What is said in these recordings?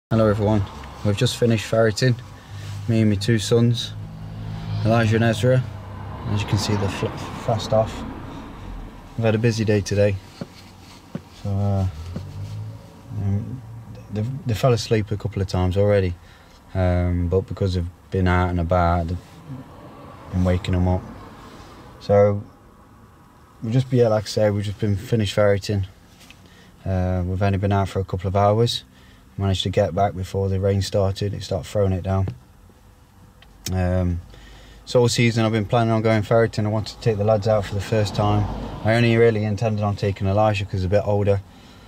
Hello everyone, we've just finished ferreting, me and my two sons, Elijah and Ezra. As you can see, they're fast off. We've had a busy day today, so they fell asleep a couple of times already, but because they've been out and about, they've been waking them up. So we've just been, like I say, we've just been finished ferreting. We've only been out for a couple of hours. Managed to get back before the rain started. It started throwing it down. So all season I've been planning on going ferreting. I wanted to take the lads out for the first time. I only really intended on taking Elijah because he's a bit older.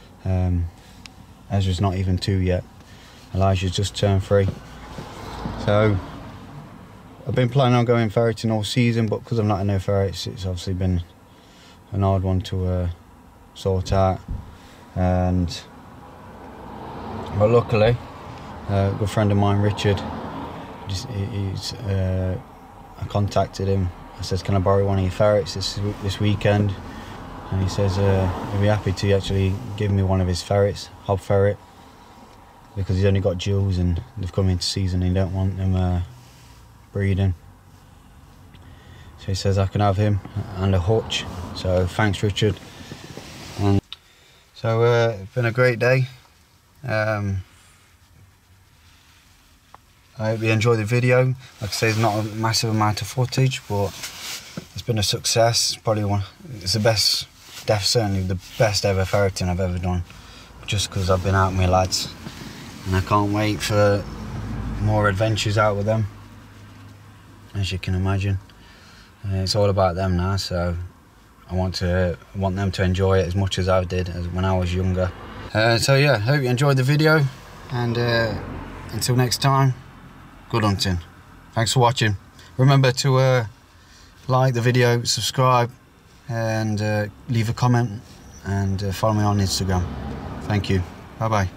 Ezra's not even 2 yet. Elijah's just turned 3. So I've been planning on going ferreting all season, but because I'm not in no ferrets, it's obviously been an hard one to sort out. But luckily, a good friend of mine, Richard, I contacted him. I said, can I borrow one of your ferrets this weekend? And he says he'd be happy to actually give me one of his ferrets, hob ferret, because he's only got jewels and they've come into season and he don't want them breeding. So he says I can have him and a hutch. So thanks, Richard. And so it's been a great day. I hope you enjoyed the video. Like I say, there's not a massive amount of footage, but it's been a success. It's the best, certainly the best ever ferreting I've ever done, just because I've been out with my lads, and I can't wait for more adventures out with them. As you can imagine, it's all about them now, so I want them to enjoy it as much as I did when I was younger. So yeah, hope you enjoyed the video, and until next time, good hunting. Thanks for watching. Remember to like the video, subscribe, and leave a comment, and follow me on Instagram. Thank you. Bye bye.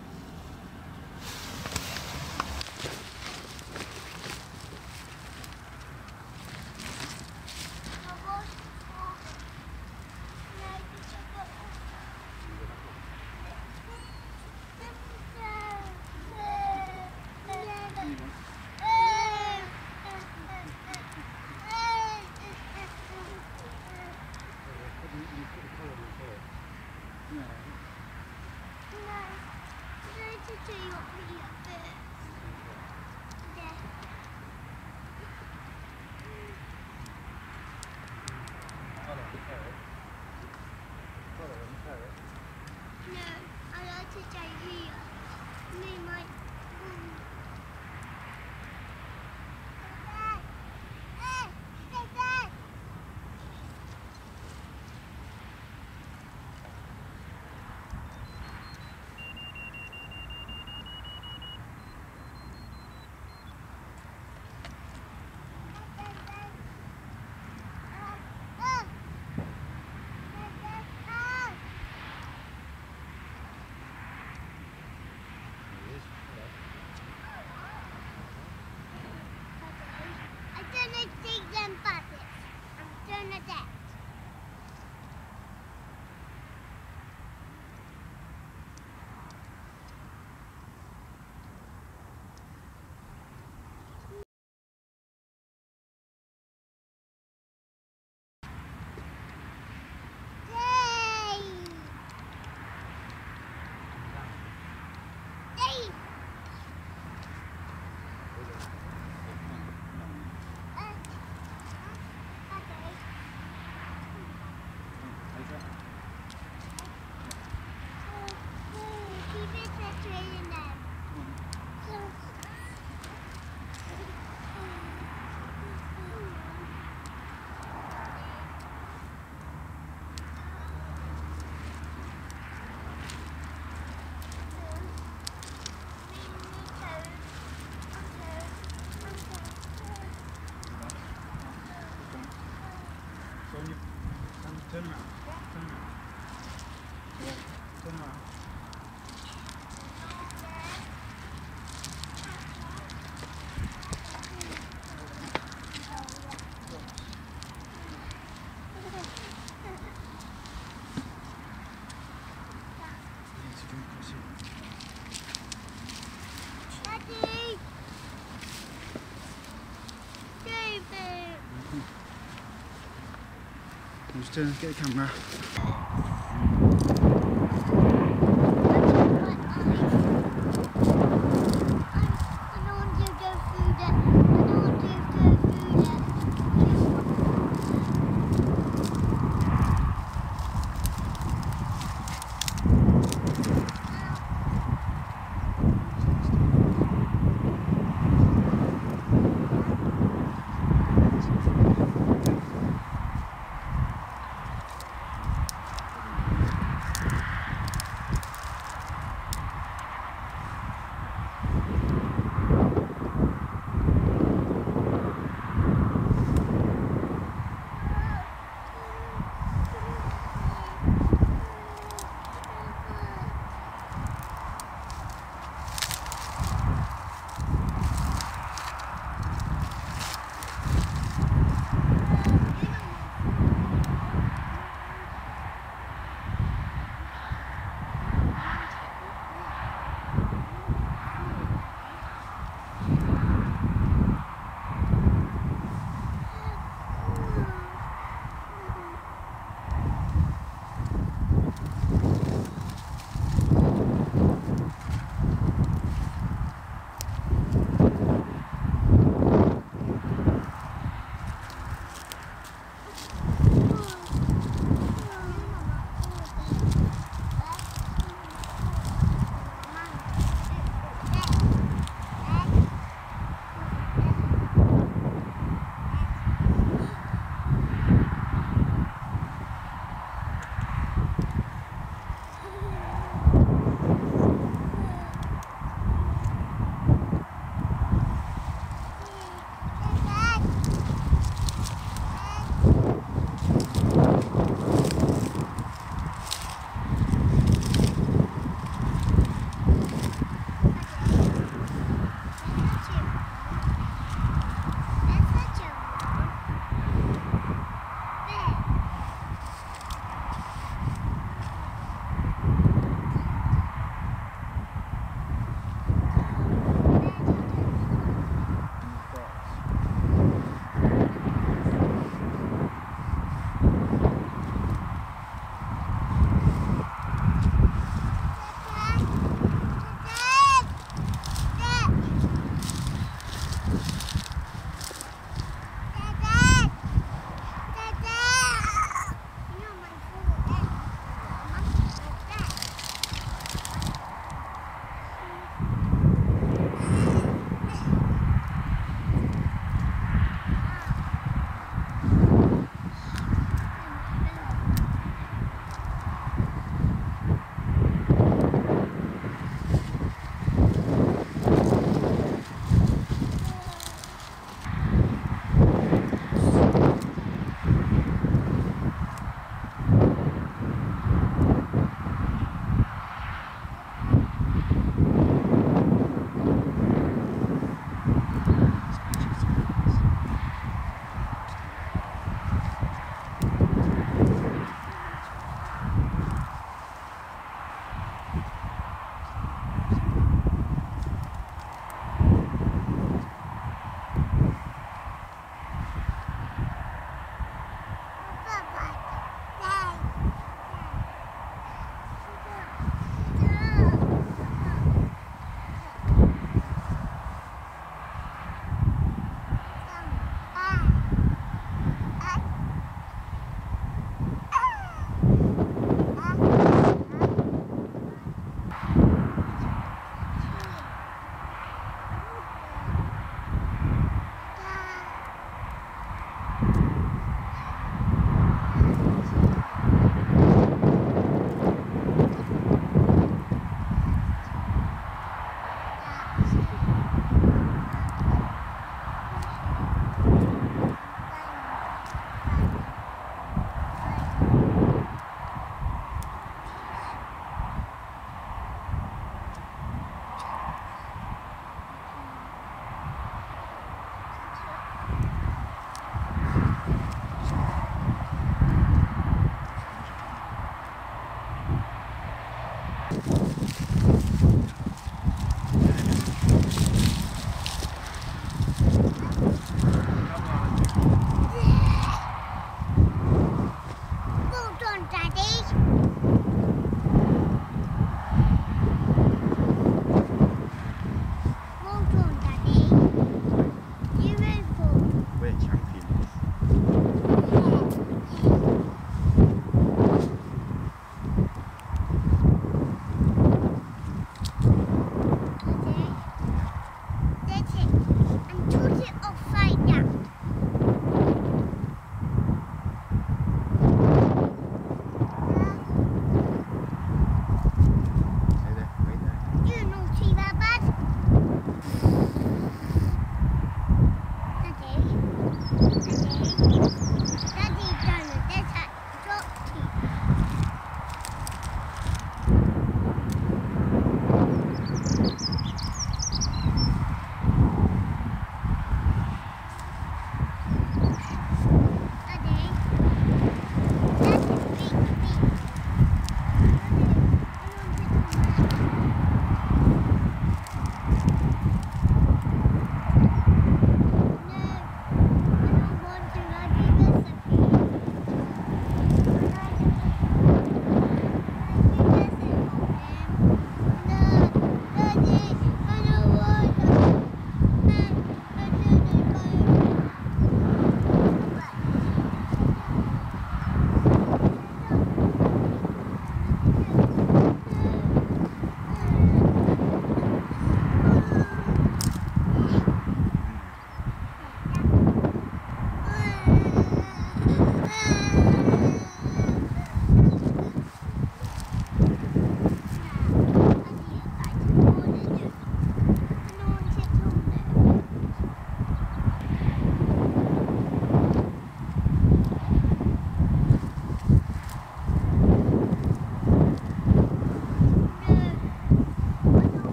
Turn around. Turn around. Yeah, turn around. to get the camera.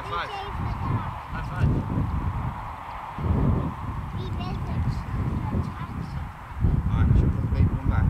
five. High five. Alright, should we put the baby one back?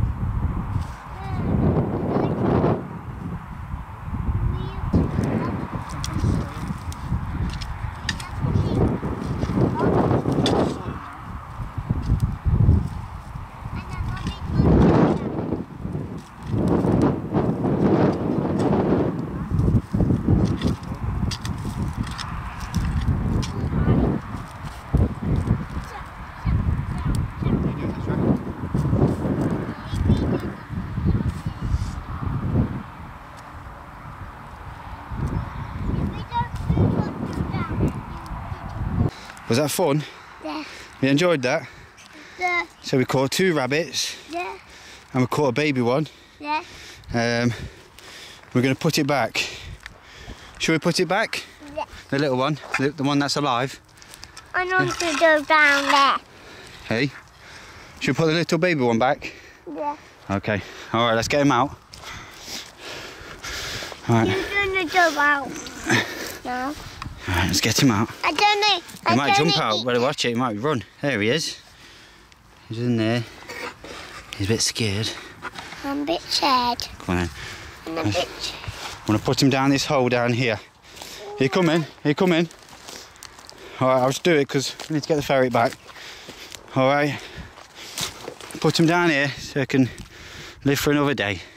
Was that fun? Yeah. You enjoyed that? Yeah. So we caught 2 rabbits. Yeah. And we caught a baby one. Yeah. We're going to put it back. Shall we put it back? Yeah. The little one, the one that's alive. I want to go down there. Hey, should we put the little baby one back? Yeah. Okay, all right, let's get him out. All right. You're gonna go out now. All right, let's get him out. I don't know. He might jump out. Better watch it. He might run. There he is. He's in there. He's a bit scared. I'm a bit scared. Come on then. I'm a bit scared. I'm gonna put him down this hole down here. Here, come in. Here, come in. All right, I'll just do it because we need to get the ferret back. All right. Put him down here so he can live for another day.